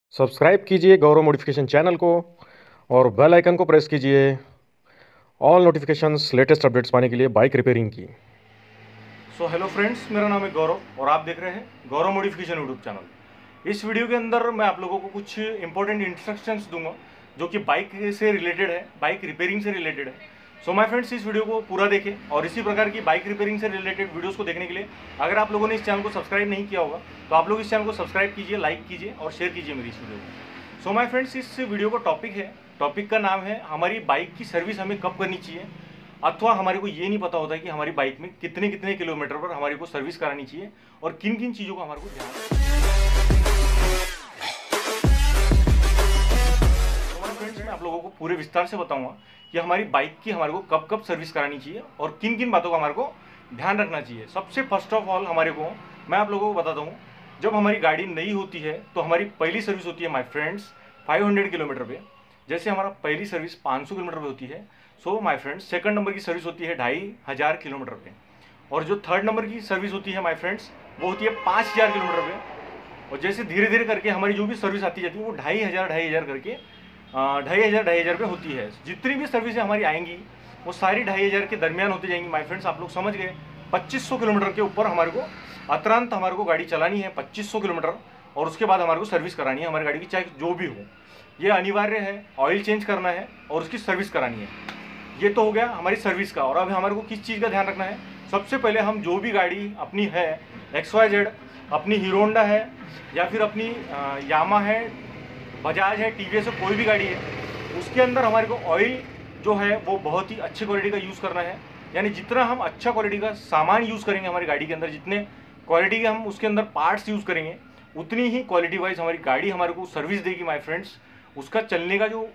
Subscribe कीजिए गौरव modification channel को और बेल आइकन को प्रेस कीजिए ऑल नोटिफिकेशंस लेटेस्ट अपडेट्स पाने के लिए बाइक रिपेयरिंग की। सो हेलो फ्रेंड्स, मेरा नाम है गौरव और आप देख रहे हैं गौरव मॉडिफिकेशन यूट्यूब चैनल। इस वीडियो के अंदर मैं आप लोगों को कुछ इंपॉर्टेंट इंस्ट्रक्शंस दूंगा जो कि बाइक से रिलेटेड है, बाइक रिपेयरिंग से रिलेटेड है। सो माय फ्रेंड्स, इस वीडियो को पूरा देखें और इसी प्रकार की बाइक रिपेयरिंग से रिलेटेड वीडियोस को देखने के लिए अगर आप लोगों ने इस चैनल को सब्सक्राइब नहीं किया होगा तो आप लोग इस चैनल को सब्सक्राइब कीजिए, लाइक कीजिए और शेयर कीजिए मेरी इस वीडियो को। सो माय फ्रेंड्स, इस वीडियो का टॉपिक का नाम है हमारी बाइक की सर्विस हमें कब करनी चाहिए, अथवा हमारे को ये नहीं पता होता है कि हमारी बाइक में कितने कितने किलोमीटर पर हमारे को सर्विस करानी चाहिए और किन किन चीज़ों का हमारे को ध्यान। फ्रेंड्स, मैं आप लोगों को पूरे विस्तार से बताऊंगा कि हमारी बाइक की हमारे को कब कब सर्विस करानी चाहिए और किन किन बातों का हमारे को ध्यान रखना चाहिए। सबसे फर्स्ट ऑफ ऑल हमारे को मैं आप लोगों को बताता हूँ, जब हमारी गाड़ी नई होती है तो हमारी पहली सर्विस होती है माय फ्रेंड्स 500 किलोमीटर पे। जैसे हमारा पहली सर्विस 500 किलोमीटर पे होती है, so my friends second number की सर्विस होती है 2500 किलोमीटर पे, और जो थर्ड नंबर की सर्विस होती है माय फ्रेंड्स वो होती है 5000 किलोमीटर पे। और जैसे धीरे धीरे करके हमारी जो भी सर्विस आती जाती है वो 2500 करके 2500 पे होती है। जितनी भी सर्विसें हमारी आएंगी वो सारी 2500 के दरमियान होती जाएंगी माय फ्रेंड्स। आप लोग समझ गए, 2500 किलोमीटर के ऊपर हमारे को अतुरंत हमारे को गाड़ी चलानी है 2500 किलोमीटर, और उसके बाद हमारे को सर्विस करानी है हमारी गाड़ी की, चाहे जो भी हो। ये अनिवार्य है, ऑयल चेंज करना है और उसकी सर्विस करानी है। ये तो हो गया हमारी सर्विस का। और अब हमारे को किस चीज़ का ध्यान रखना है, सबसे पहले हम जो भी गाड़ी अपनी है XYZ, अपनी हीरो होंडा है या फिर अपनी यामा है, बजाज है, TVS है, कोई भी गाड़ी है, उसके अंदर हमारे को ऑयल जो है वो बहुत ही अच्छी क्वालिटी का यूज़ करना है। यानी जितना हम अच्छा क्वालिटी का सामान यूज़ करेंगे हमारी गाड़ी के अंदर, जितने क्वालिटी के हम उसके अंदर पार्ट्स यूज़ करेंगे, उतनी ही क्वालिटी वाइज हमारी गाड़ी हमारे को सर्विस देगी माय फ्रेंड्स। उसका चलने का जो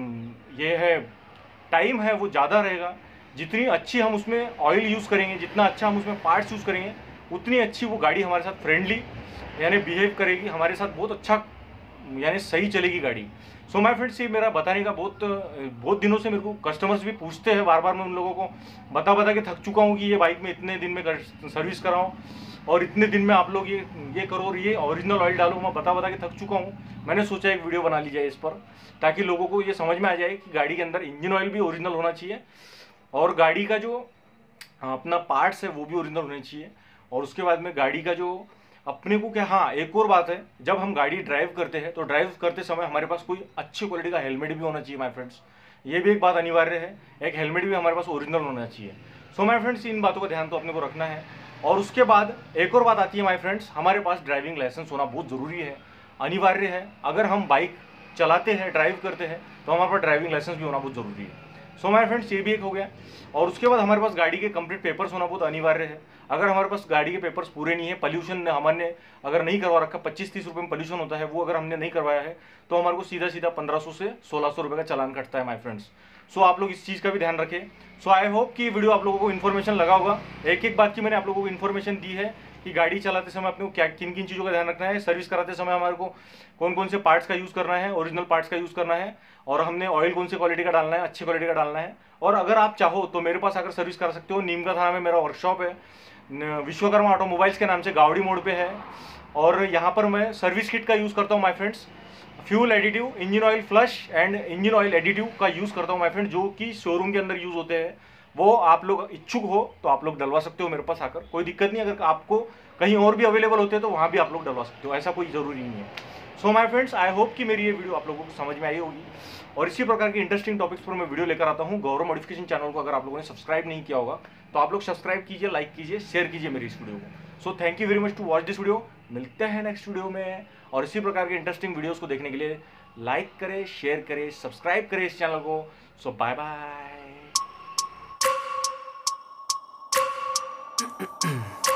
ये है टाइम है वो ज़्यादा रहेगा। जितनी अच्छी हम उसमें ऑयल यूज़ करेंगे, जितना अच्छा हम उसमें पार्ट्स यूज़ करेंगे, उतनी अच्छी वो गाड़ी हमारे साथ फ्रेंडली यानी बिहेव करेगी, हमारे साथ बहुत अच्छा यानी सही चलेगी गाड़ी। सो माय फ्रेंड्स, ये मेरा बताने का बहुत दिनों से मेरे को कस्टमर्स भी पूछते हैं, बार बार मैं उन लोगों को बता के थक चुका हूँ कि ये बाइक में इतने दिन में सर्विस कराऊँ और इतने दिन में आप लोग ये करो और ये ओरिजिनल ऑयल डालो। मैं बता के थक चुका हूँ। मैंने सोचा एक वीडियो बना ली जाए इस पर, ताकि लोगों को ये समझ में आ जाए कि गाड़ी के अंदर इंजन ऑयल भी ओरिजिनल होना चाहिए और गाड़ी का जो अपना पार्ट्स है वो भी ओरिजिनल होने चाहिए। और उसके बाद में गाड़ी का जो अपने को क्या, हाँ एक और बात है, जब हम गाड़ी ड्राइव करते हैं तो ड्राइव करते समय हमारे पास कोई अच्छी क्वालिटी का हेलमेट भी होना चाहिए माय फ्रेंड्स। ये भी एक बात अनिवार्य है, एक हेलमेट भी हमारे पास ओरिजिनल होना चाहिए। सो माय फ्रेंड्स, इन बातों का ध्यान तो अपने को रखना है। और उसके बाद एक और बात आती है माय फ्रेंड्स, हमारे पास ड्राइविंग लाइसेंस होना बहुत ज़रूरी है, अनिवार्य है। अगर हम बाइक चलाते हैं, ड्राइव करते हैं, तो हमारे पास ड्राइविंग लाइसेंस भी होना बहुत ज़रूरी है। सो माय फ्रेंड्स, ये भी एक हो गया। और उसके बाद हमारे पास गाड़ी के कंप्लीट पेपर्स होना बहुत अनिवार्य है। अगर हमारे पास गाड़ी के पेपर्स पूरे नहीं है, पोल्यूशन हमने अगर नहीं करवा रखा, 25-30 रुपये में पोल्यूशन होता है, वो अगर हमने नहीं करवाया है तो हमारे को सीधा 1500 से 1600 रुपये का चालान कटता है माय फ्रेंड्स। सो आप लोग इस चीज़ का भी ध्यान रखें। सो आई होप कि ये वीडियो आप लोगों को इन्फॉर्मेशन लगा होगा। एक एक बात की मैंने आप लोगों को इन्फॉर्मेशन दी है कि गाड़ी चलाते समय अपने को क्या किन किन चीज़ों का ध्यान रखना है, सर्विस कराते समय हमारे को कौन कौन से पार्ट्स का यूज़ करना है, ओरिजिनल पार्ट्स का यूज़ करना है, और हमने ऑयल कौन सी क्वालिटी का डालना है, अच्छी क्वालिटी का डालना है। और अगर आप चाहो तो मेरे पास आकर सर्विस करा सकते हो। नीम का थाना में मेरा वर्कशॉप है, विश्वकर्मा ऑटोमोबाइल्स के नाम से, गावड़ी मोड़ पे है। और यहाँ पर मैं सर्विस किट का यूज़ करता हूँ my friends, fuel additive, engine oil flush and engine oil additive का यूज़ करता हूँ माय फ्रेंड, जो कि शोरूम के अंदर यूज़ होते हैं। वो आप लोग इच्छुक हो तो आप लोग डलवा सकते हो मेरे पास आकर, कोई दिक्कत नहीं। अगर आपको कहीं और भी अवेलेबल होते हैं तो वहाँ भी आप लोग डलवा सकते हो, ऐसा कोई ज़रूरी नहीं है। So my friends, I hope कि मेरी ये वीडियो आप लोगों को समझ में आई होगी और इसी प्रकार की इंटरेस्टिंग टॉपिक्स पर मैं वीडियो लेकर आता हूँ। गौरव मॉडिफिकेशन चैनल को अगर आप लोगों ने सब्सक्राइब नहीं किया होगा तो आप लोग सब्सक्राइब कीजिए, लाइक कीजिए, शेयर कीजिए मेरी इस वीडियो को। So thank you very much to watch this video. मिलते हैं नेक्स्ट वीडियो में, और इसी प्रकार के इंटरेस्टिंग वीडियोज़ को देखने के लिए लाइक करें, शेयर करें, सब्सक्राइब करें इस चैनल को। So bye bye.